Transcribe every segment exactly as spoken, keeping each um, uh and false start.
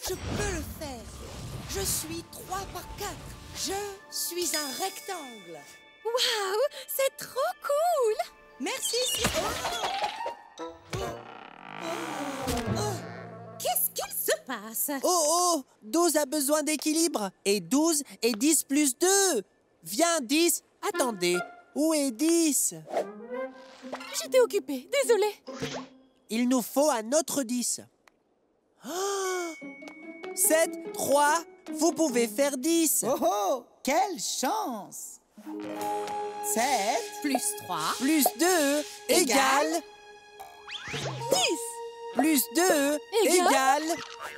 Je peux le faire. Je suis trois par quatre. Je suis un rectangle. Waouh, c'est trop cool! Merci, Citron. Qu'est-ce qu'il se passe? Oh oh, douze a besoin d'équilibre. Et douze est dix plus deux. Viens, dix. Attendez, où est dix? J'étais occupée, désolée. Il nous faut un autre dix. Oh, sept, trois, vous pouvez faire dix. Oh oh, quelle chance! sept Plus trois. Plus deux égale... dix. Plus deux Égale égale...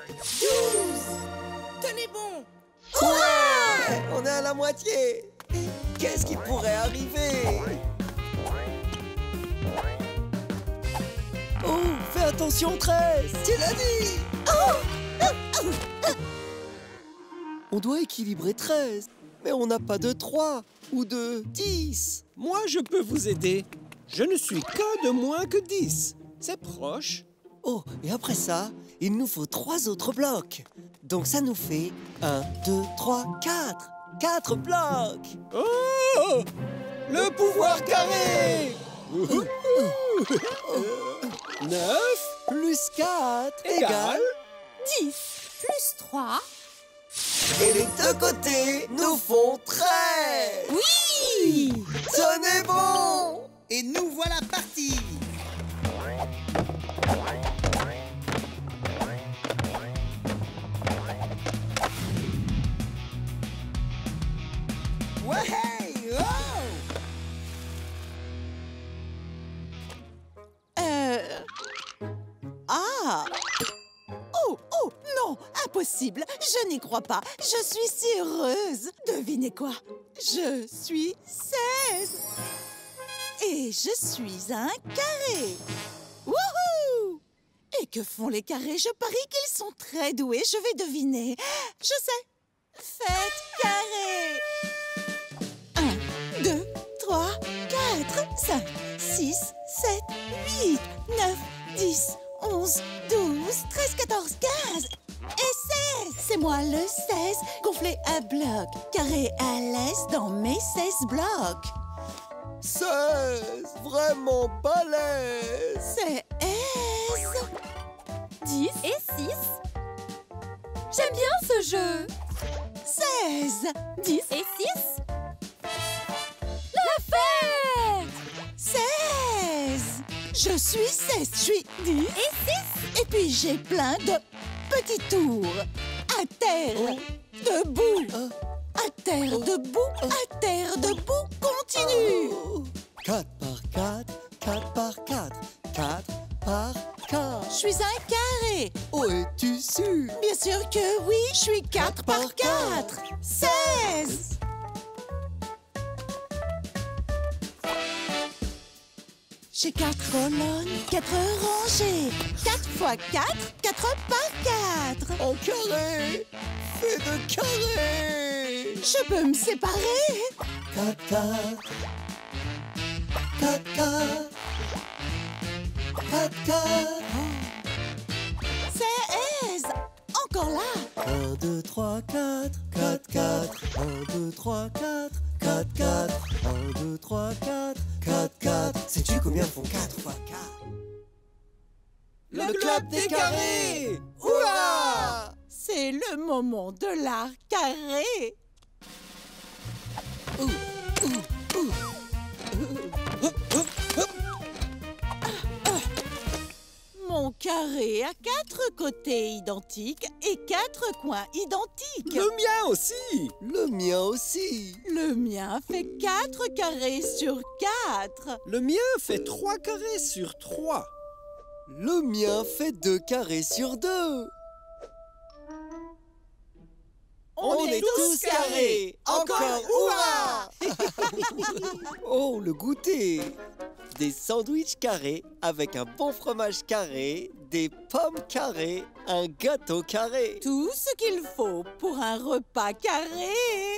Tenez bon. Ouais, on est à la moitié. Qu'est-ce qui pourrait arriver? Oh, fais attention, treize. Tu l'as dit. On doit équilibrer treize. Mais on n'a pas de trois ou de dix. Moi, je peux vous aider. Je ne suis que de moins que dix. C'est proche. Oh, et après ça, il nous faut trois autres blocs. Donc ça nous fait un, deux, trois, quatre. Quatre blocs. Oh! Le pouvoir carré! Neuf Plus quatre égale... égale... dix. Plus trois. Et les deux côtés nous font treize. Oui! Tenez bon. Et nous voilà partis! Ouais! Oh! Euh... Ah! Oh, oh, non, impossible, je n'y crois pas. Je suis si heureuse. Devinez quoi? Je suis seize. Et je suis un carré. Wouhou! Et que font les carrés? Je parie qu'ils sont très doués. Je vais deviner. Je sais. Faites carré. Un, deux, trois, quatre, cinq, six, sept, huit, neuf, dix, onze, douze, treize, quatorze, quinze et seize. C'est moi le seize, gonflé à bloc, carré à l'aise dans mes seize blocs. seize. Vraiment balèze. C'est aise. dix et six. J'aime bien ce jeu. seize. dix et six. La fête! seize. Je suis seize, je suis dix et six. Et puis j'ai plein de petits tours. À terre, debout. À terre, debout. À terre, debout. Continue. quatre par quatre, quatre par quatre, quatre par quatre. Je suis un carré. Oh, es-tu sûr? Bien sûr que oui, je suis quatre par quatre. seize. J'ai quatre colonnes, quatre rangées. quatre fois quatre, quatre par quatre. En carré. Fais de carré. Je peux me séparer. quatre, quatre. quatre, quatre. quatre, quatre. seize. Encore là. un, deux, trois, quatre. quatre, quatre. un, deux, trois, quatre. quatre, quatre. un, deux, trois, quatre. quatre, quatre. Sais-tu combien font quatre fois quatre? Le club des carrés! Ouah! C'est le moment de l'art carré. Ouh, ouh, ouh. Mon carré a quatre côtés identiques et quatre coins identiques. Le mien aussi! Le mien aussi. Le mien fait quatre carrés sur quatre. Le mien fait trois carrés sur trois. Le mien fait deux carrés sur deux. On, On est tous carrés. Encore ouah! Oh, le goûter. Des sandwichs carrés avec un bon fromage carré, des pommes carrées, un gâteau carré. Tout ce qu'il faut pour un repas carré.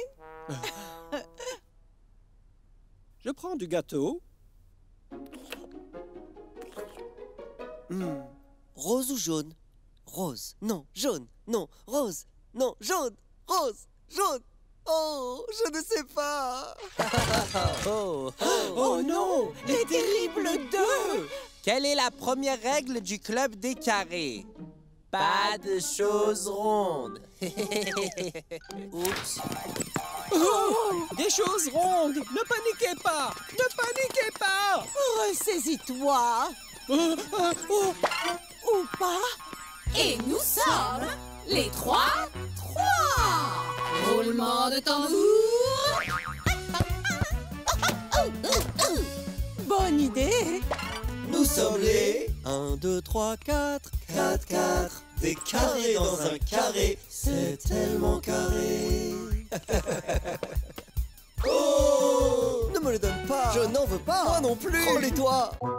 Je prends du gâteau. Hmm. Rose ou jaune? rose, non, jaune, non, rose, non, jaune, rose, jaune. Oh, je ne sais pas. Oh, oh. Oh non, les terribles deux! Quelle est la première règle du club des carrés? Pas de choses rondes. Oups. Oh, des choses rondes. Ne paniquez pas. Ne paniquez pas. Ressaisis-toi! Oh, oh, oh. Ou pas? Et nous sommes les trois trois. Roulement de tambour. Bonne idée! Nous sommes les un, deux, trois, quatre, quatre, quatre. Des carrés dans un carré, c'est tellement carré. Oh! Ne me les donne pas. Je n'en veux pas. Moi non plus. Prends-les toi.